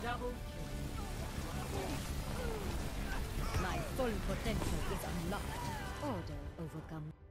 Double kill. My full potential is unlocked. Order overcome.